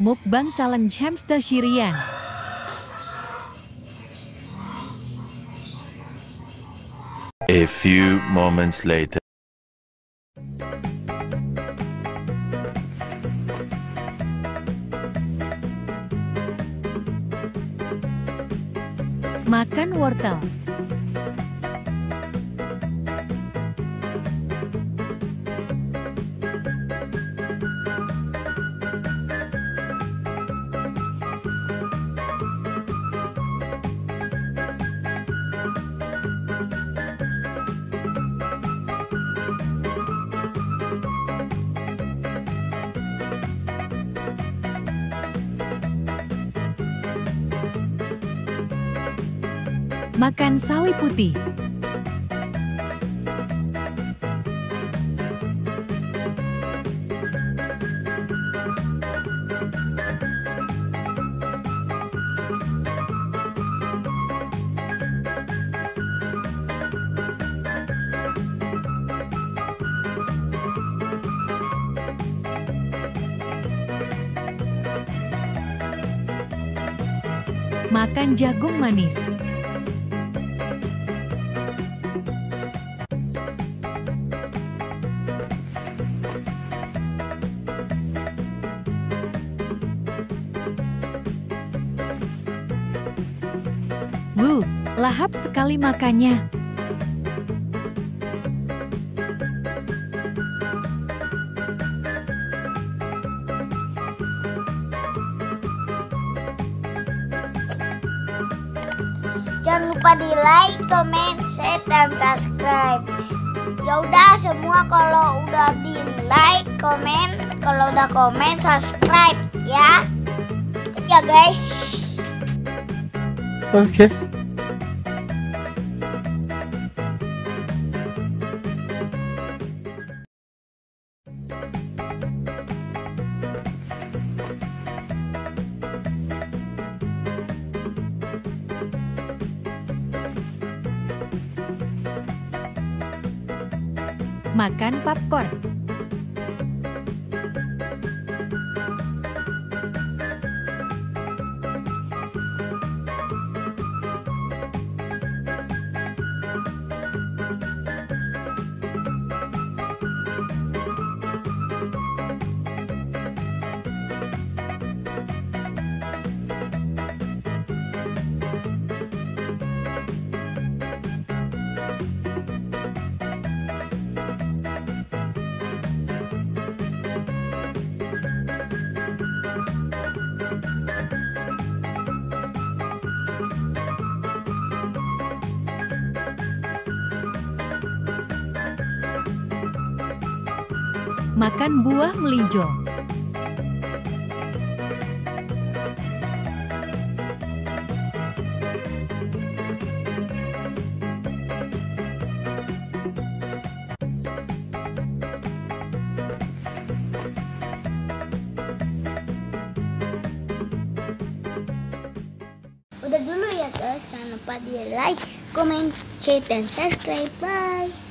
Mukbang Challenge Hamster Syrian. A few moments later. Makan wortel. Makan sawi putih. Makan jagung manis. Lahap sekali makannya. Jangan lupa di like, comment, share, dan subscribe. Ya udah semua kalau udah di like, comment, kalau udah komen, subscribe ya. Ya guys. Oke. Makan popcorn. Makan buah melinjo. Udah dulu ya guys, jangan lupa di like, comment, share, dan subscribe. Bye.